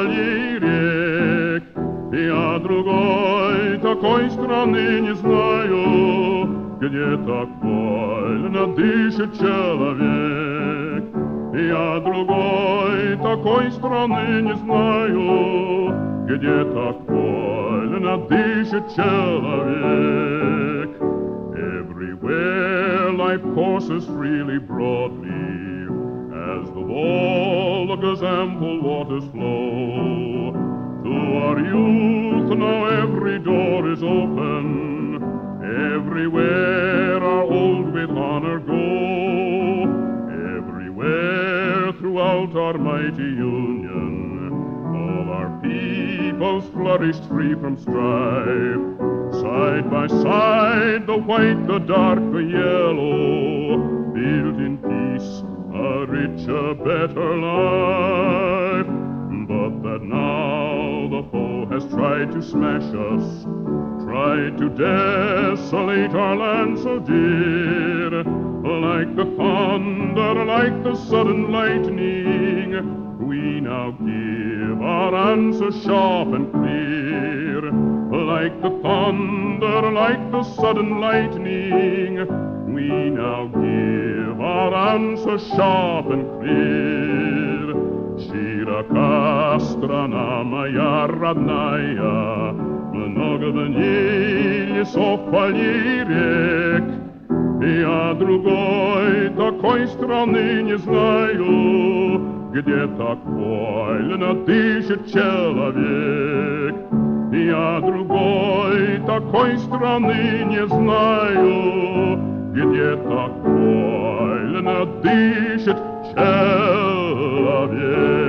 полей рек. Я другой такой страны не знаю, где так вольно дышит человек. Я другой такой страны не знаю, где так вольно дышит человек. Everywhere life courses freely broadly, as the Volga's ample waters flow. To our youth now every door is open, everywhere our old with honor go. Everywhere throughout our mighty union, all our peoples flourished free from strife. Side by side, the white, the dark, the yellow, built in peace a richer, better life. But that now the foe has tried to smash us, tried to desolate our land so dear. Like the thunder, like the sudden lightning, we now give our answer sharp and clear. Like the thunder, like the sudden lightning, we now give our answer sharp and clear. Широка страна моя родная, много в ней лесов, полей, рек. Я другой такой страны не знаю, где так вольно дышит человек. Я другой такой страны не знаю, где так вольно дышит человек.